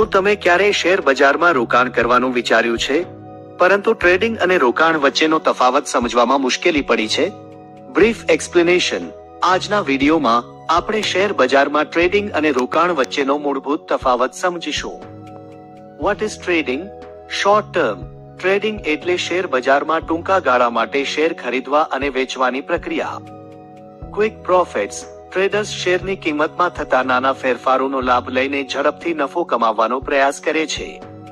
શું તમે ક્યારેય શેર બજારમાં રોકાણ કરવાનું વિચાર્યું છે, પરંતુ ટ્રેડિંગ અને રોકાણ વચ્ચેનો તફાવત સમજવામાં મુશ્કેલી પડી છે? Brief explanation. આજના વિડીયોમાં આપણે શેર બજારમાં ટ્રેડિંગ અને રોકાણ વચ્ચેનો મૂળભૂત તફાવત સમજીશું. What is trading? Short term trading એટલે શેર બજારમાં ટૂંકા ગાળા માટે શેર ખરીદવા અને વેચવાની પ્રક્રિયા. ક્વિક પ્રોફિટ્સ ટ્રેડર્સ શેરની કિંમતમાં થતા નાના ફેરફારોનો લાભ લઈને ઝડપથી નફો કમાવવાનો પ્રયાસ કરે છે.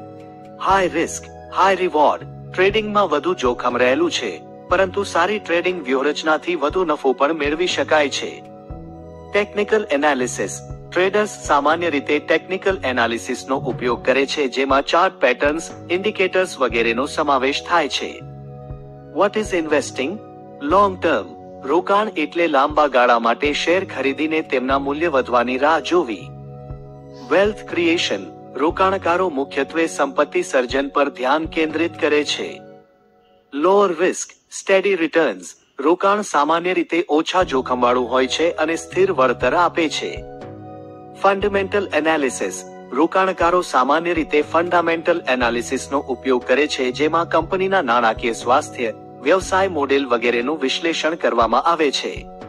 હાઈ રિસ્ક હાઈ રિવોર્ડ ટ્રેડિંગમાં વધુ જોખમ રહેલું છે, પરંતુ સારી ટ્રેડિંગ વ્યૂહરચનાથી વધુ નફો પણ મેળવી શકાય છે. ટેકનિકલ એનાલિસિસ ટ્રેડર્સ સામાન્ય રીતે ટેકનિકલ એનાલિસિસનો ઉપયોગ કરે છે, જેમાં ચાર્ટ પેટર્ન્સ, ઇન્ડિકેટર્સ વગેરેનો સમાવેશ થાય છે. What is investing? Long term રોકાણ એટલે લાંબા ગાળા માટે શેર ખરીદીને તેમના મૂલ્ય વધવાની રાહ જોવી. વેલ્થ ક્રિએશન રોકાણકારો મુખ્યત્વે સંપત્તિ સર્જન પર ધ્યાન કેન્દ્રિત કરે છે. લોઅર રિસ્ક સ્ટેડી રિટર્ન્સ રોકાણ સામાન્ય રીતે ઓછા જોખમવાળું હોય છે અને સ્થિર વળતર આપે છે. ફંડામેન્ટલ એનાલિસિસ રોકાણકારો સામાન્ય રીતે ફંડામેન્ટલ એનાલિસિસનો ઉપયોગ કરે છે, જેમાં કંપનીના નાણાકીય સ્વાસ્થ્ય, વ્યવસાય મોડેલ વગેરેનું વિશ્લેષણ કરવામાં આવે છે.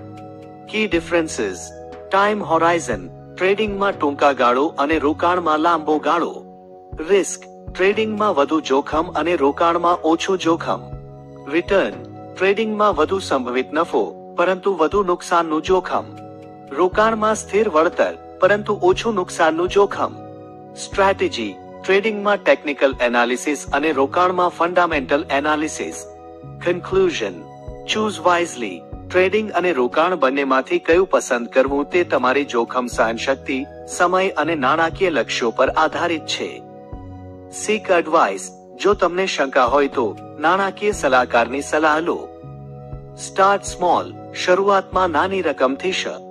Key differences. ટાઈમ હોરાઇઝન ટ્રેડિંગમાં ટૂંકા ગાળો અને રોકાણમાં લાંબો ગાળો. રિસ્ક ટ્રેડિંગમાં વધુ જોખમ અને રોકાણમાં ઓછું જોખમ. રિટર્ન ટ્રેડિંગમાં વધુ સંભવિત નફો, પરંતુ વધુ નુકસાનનું જોખમ. રોકાણમાં સ્થિર વળતર, પરંતુ ઓછું નુકસાનનું જોખમ. સ્ટ્રેટેજી ટ્રેડિંગમાં ટેકનિકલ એનાલિસિસ અને રોકાણમાં fundamental analysis. Conclusion choose wisely trading અને રોકાણ બંનેમાંથી કયું પસંદ કરવું તે તમારી જોખમ સહનશક્તિ, સમય અને નાણાકીય લક્ષ્યો પર આધારિત છે. સીક એડવાઇસ જો તમને શંકા હોય તો નાણાકીય સલાહકારની સલાહ લો. સ્ટાર્ટ સ્મોલ શરૂઆતમાં નાની રકમથી